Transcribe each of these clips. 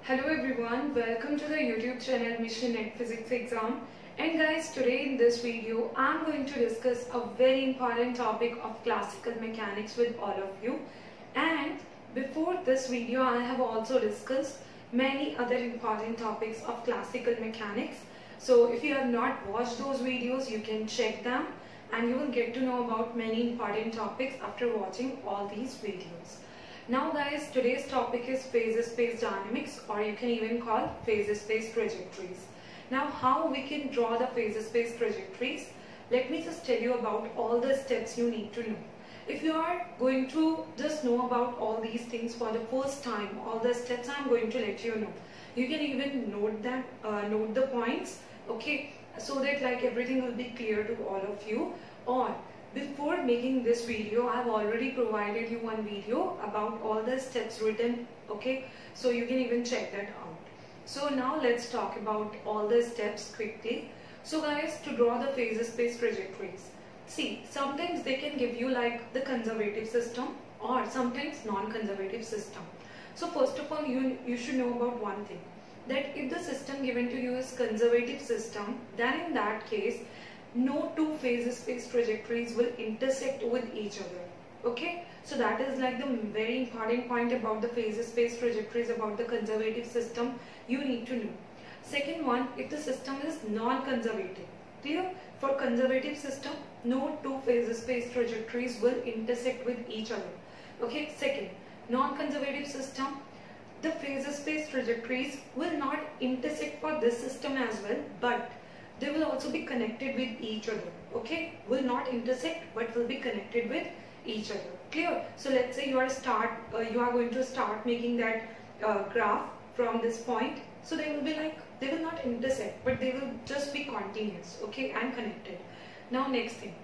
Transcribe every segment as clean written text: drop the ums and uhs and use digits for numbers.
Hello everyone, welcome to the YouTube channel Mission Net Physics Exam. And guys, today in this video, I'm going to discuss a very important topic of classical mechanics with all of you. And before this video, I have also discussed many other important topics of classical mechanics. So if you have not watched those videos, you can check them and you will get to know about many important topics after watching all these videos. Now guys, today's topic is phase-space dynamics, or you can even call phase-space trajectories. Now how we can draw the phase-space trajectories? Let me just tell you about all the steps you need to know. If you are going to just know about all these things for the first time, all the steps I'm going to let you know. You can even note them, note the points, okay, so that like everything will be clear to all of you. Or before making this video, I have already provided you one video about all the steps written, okay, so you can even check that out. So now let's talk about all the steps quickly. So guys, to draw the phase-space trajectories, see, sometimes they can give you like the conservative system or sometimes non-conservative system. So first of all, you should know about one thing, that if the system given to you is conservative system, then in that case, no two phase-space trajectories will intersect with each other. Okay, so that is like the very important point about the phase-space trajectories about the conservative system you need to know. Second one, if the system is non-conservative, clear? For conservative system, no two phase-space trajectories will intersect with each other. Okay, second, non-conservative system, the phase-space trajectories will not intersect for this system as well, but they will also be connected with each other. Okay, will not intersect but will be connected with each other. Clear? So let's say you are going to start making that graph from this point. So they will be like, they will not intersect but they will just be continuous, okay, and connected. Now next thing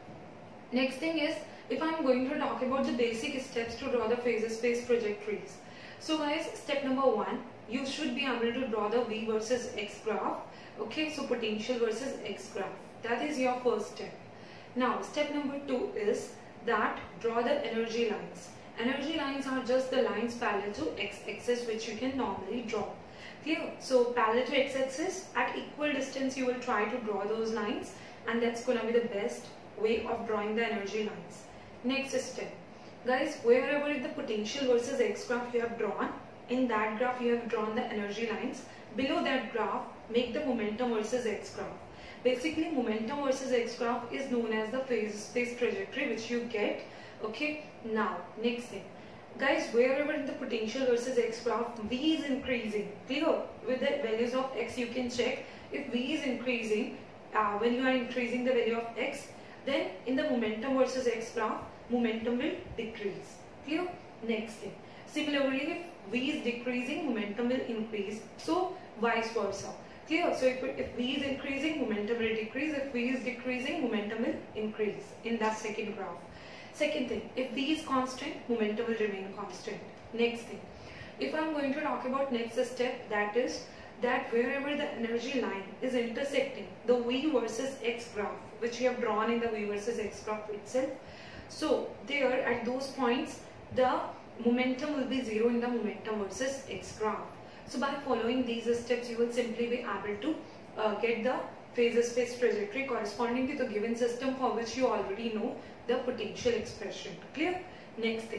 is, if I'm going to talk about the basic steps to draw the phase-space trajectories. So guys, step number one, you should be able to draw the V versus X graph. Okay, so potential versus X graph. That is your first step. Now, step number two is that draw the energy lines. Energy lines are just the lines parallel to X-axis which you can normally draw. Clear? So, parallel to X-axis, at equal distance you will try to draw those lines, and that's going to be the best way of drawing the energy lines. Next step. Guys, wherever the potential versus X graph you have drawn, in that graph you have drawn the energy lines. Below that graph, make the momentum versus X graph. Basically, momentum versus X graph is known as the phase-space trajectory which you get. Okay, now next thing. Guys, wherever in the potential versus X graph, V is increasing. Clear? With the values of X, you can check if V is increasing, when you are increasing the value of X, then in the momentum versus X graph, momentum will decrease. Clear? Next thing. Similarly, if V is decreasing, momentum will increase. So, vice versa. Clear? So, if V is increasing, momentum will decrease. If V is decreasing, momentum will increase in that second graph. Second thing, if V is constant, momentum will remain constant. Next thing, if I am going to talk about next step, that is that wherever the energy line is intersecting the V versus X graph, which you have drawn in the V versus X graph itself, so there at those points, the momentum will be zero in the momentum versus X graph. So by following these steps, you will simply be able to get the phase-space trajectory corresponding to the given system for which you already know the potential expression. Clear? Next thing.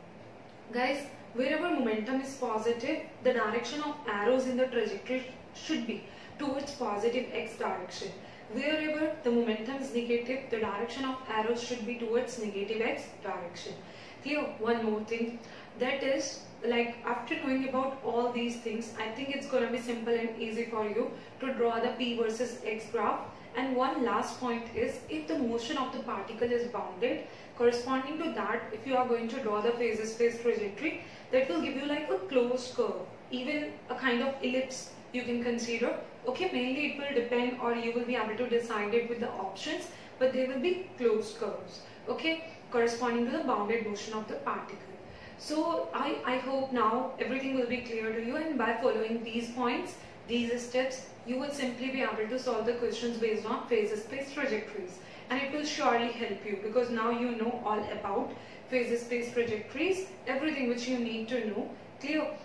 Guys, wherever momentum is positive, the direction of arrows in the trajectory should be towards positive X direction. Wherever the momentum is negative, the direction of arrows should be towards negative X direction. Clear? One more thing, that is, like after knowing about all these things, I think it's going to be simple and easy for you to draw the P versus X graph. And one last point is, if the motion of the particle is bounded, corresponding to that, if you are going to draw the phase-space trajectory, that will give you like a closed curve, even a kind of ellipse you can consider. Okay, mainly it will depend, or you will be able to decide it with the options, but they will be closed curves. Okay, corresponding to the bounded motion of the particle. So I hope now everything will be clear to you, and by following these points, these steps, you will simply be able to solve the questions based on phase-space trajectories, and it will surely help you because now you know all about phase-space trajectories, everything which you need to know. Clear?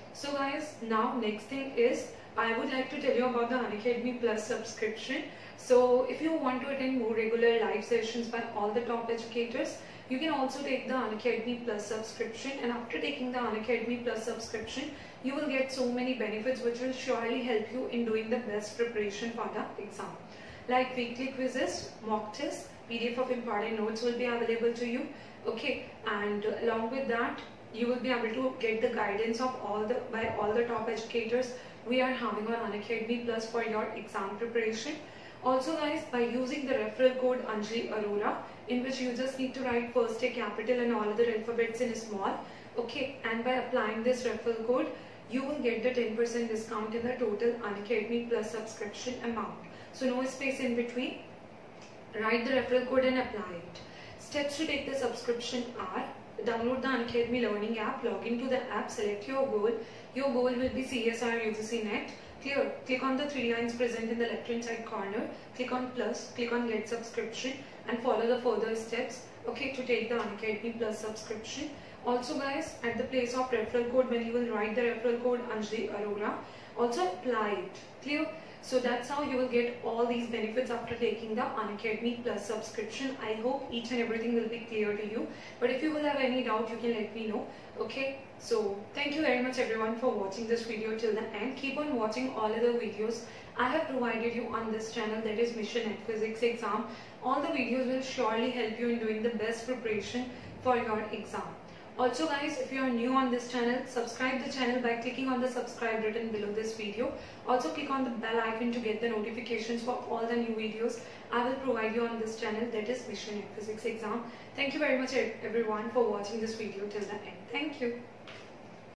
So guys, now next thing is I would like to tell you about the Unacademy Plus subscription. So if you want to attend more regular live sessions by all the top educators, you can also take the Unacademy Plus subscription, and after taking the Unacademy Plus subscription, you will get so many benefits which will surely help you in doing the best preparation for the exam. Like weekly quizzes, mock tests, PDF of important notes will be available to you. Okay, and along with that, you will be able to get the guidance of all the top educators we are having on Unacademy Plus for your exam preparation. Also guys, by using the referral code Anjali Arora, in which you just need to write first a capital and all other alphabets in small, okay, and by applying this referral code, you will get the 10% discount in the total Unacademy Plus subscription amount. So no space in between, write the referral code and apply it. Steps to take the subscription are: download the Unacademy Learning app, log into the app, select your goal. Your goal will be CSIR UGC Net. Clear. Click on the 3 lines present in the left hand side corner. Click on plus, click on get subscription and follow the further steps, okay, to take the Unacademy Plus subscription. Also guys, at the place of referral code, when you will write the referral code Anjali Arora, also apply it. Clear? So that's how you will get all these benefits after taking the Unacademy Plus subscription. I hope each and everything will be clear to you. But if you will have any doubt, you can let me know. Okay, so thank you very much everyone for watching this video till the end. Keep on watching all other videos I have provided you on this channel, that is Mission Net Physics Exam. All the videos will surely help you in doing the best preparation for your exam. Also guys, if you are new on this channel, subscribe the channel by clicking on the subscribe button below this video. Also click on the bell icon to get the notifications for all the new videos I will provide you on this channel, that is Mission Net Physics Exam. Thank you very much everyone for watching this video till the end. Thank you.